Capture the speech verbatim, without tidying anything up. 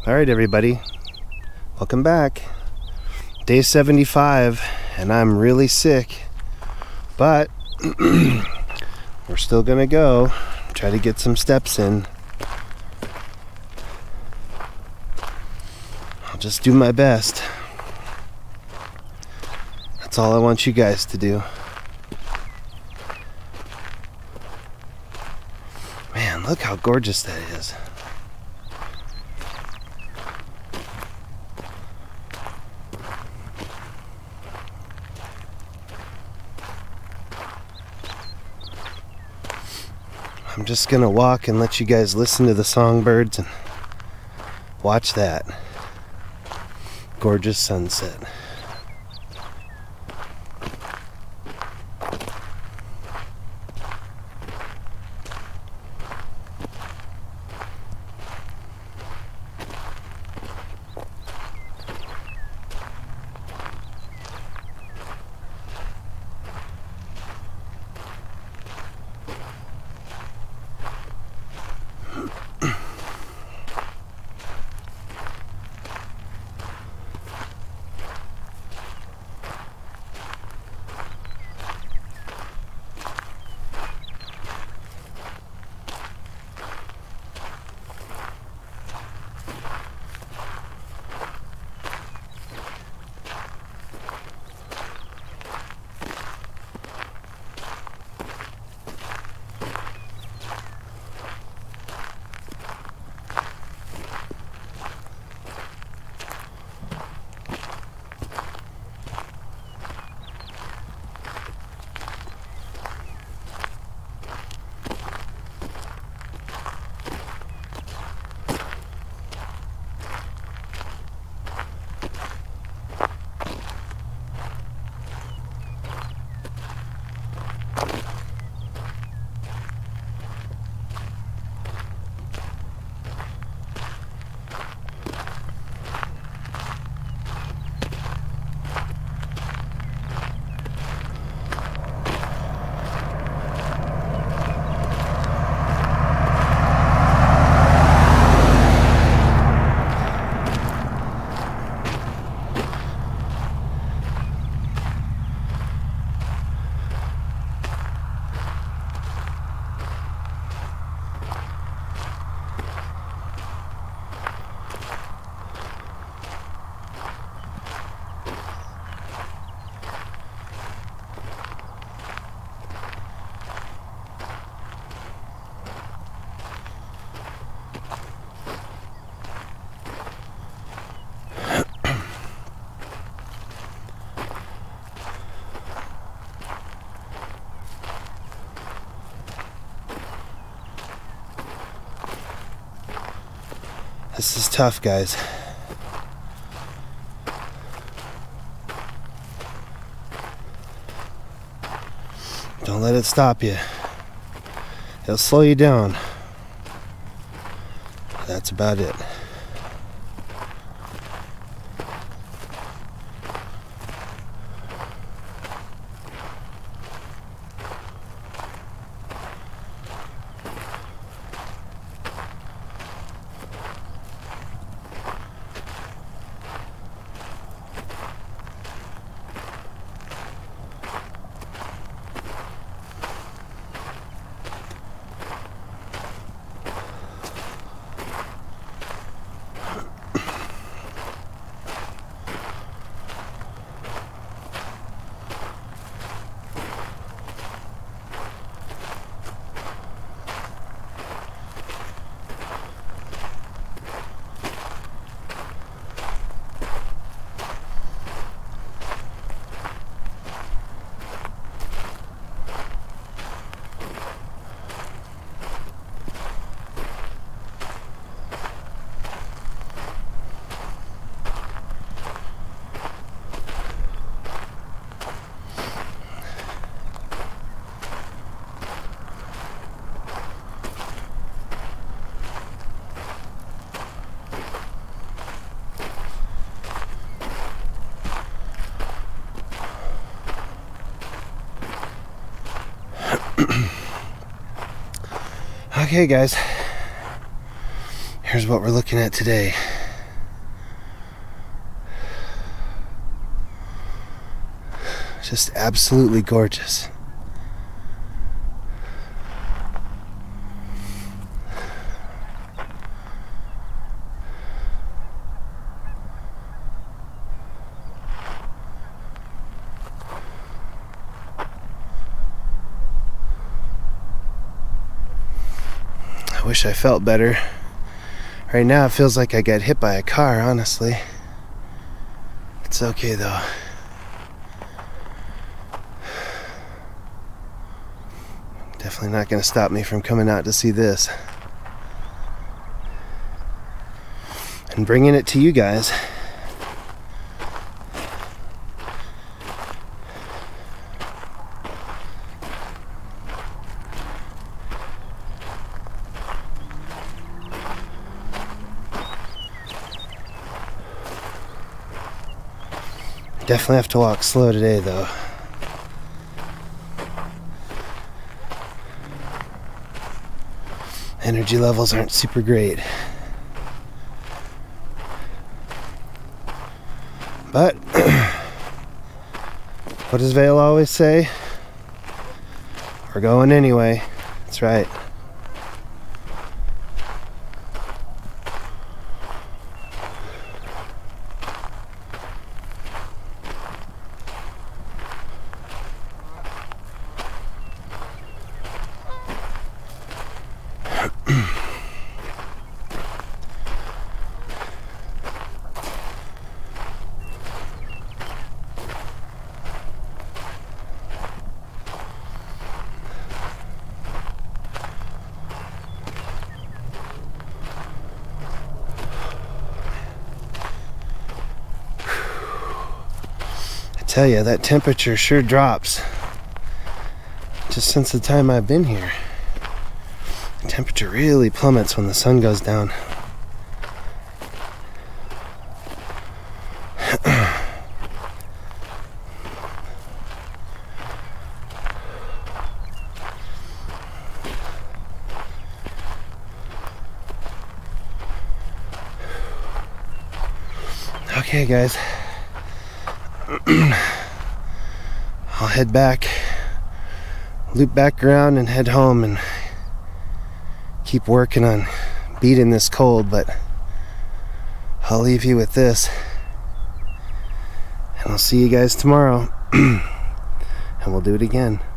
Alright everybody, welcome back. Day seventy-five, and I'm really sick, but we're still gonna go try to get some steps in. I'll just do my best. That's all I want you guys to do. Man, look how gorgeous that is. I'm just gonna walk and let you guys listen to the songbirds and watch that gorgeous sunset. This is tough, guys. Don't let it stop you. It'll slow you down. That's about it. Okay guys, here's what we're looking at today. Just absolutely gorgeous. I wish I felt better. Right now it feels like I got hit by a car, honestly. It's okay though. Definitely not going to stop me from coming out to see this. And bringing it to you guys. Definitely have to walk slow today though. Energy levels aren't super great. But what does Vale always say? We're going anyway. That's right. I tell you, that temperature sure drops just since the time I've been here. The temperature really plummets when the sun goes down. Okay guys, I'll head back, loop back around and head home and keep working on beating this cold, but I'll leave you with this and I'll see you guys tomorrow and we'll do it again.